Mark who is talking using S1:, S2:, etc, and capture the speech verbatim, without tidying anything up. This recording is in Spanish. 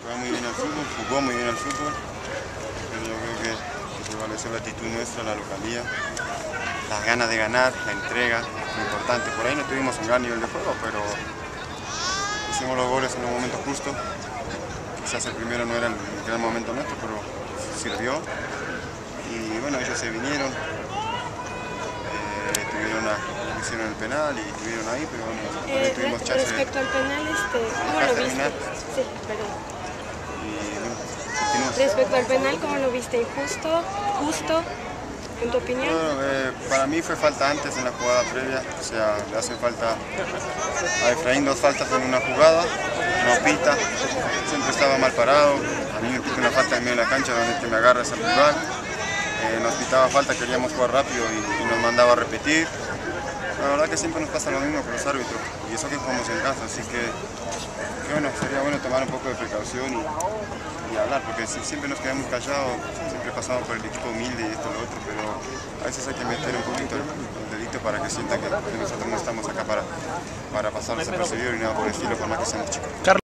S1: juega muy bien al fútbol, jugó muy bien al fútbol, pero yo creo que prevaleció la actitud nuestra, la localía, las ganas de ganar, la entrega, lo importante. Por ahí no tuvimos un gran nivel de juego, pero hicimos los goles en un momento justo. Quizás el primero no era el gran momento nuestro, pero sirvió. Y bueno, ellos se vinieron, eh, tuvieron a, hicieron el penal y estuvieron ahí, pero bueno, nosotros también
S2: Eh,
S1: tuvimos chance de...
S2: respecto al penal, este, ¿cómo lo viste? Sí, perdón.
S1: Y bueno, continuamos.
S2: Respecto al penal, ¿cómo lo viste? ¿Injusto? ¿Justo? ¿En tu opinión?
S1: Bueno, eh, para mí fue falta antes en la jugada previa, o sea, le hace falta a Efraín dos faltas en una jugada, no pita, siempre estaba mal parado, a mí me pita una falta en medio de la cancha donde te me agarra ese rival, eh, nos pitaba falta, queríamos jugar rápido y, y nos mandaba a repetir. La verdad que siempre nos pasa lo mismo con los árbitros, y eso que jugamos en casa, así que, que bueno, sería bueno tomar un poco de precaución y, y hablar, porque si siempre nos quedamos callados, siempre pasamos por el equipo humilde y esto y lo otro, pero a veces hay que meter un poquito el, el dedito para que sientan que, que nosotros no estamos acá para, para pasar desapercibidos y nada por el estilo, por más que seamos chicos.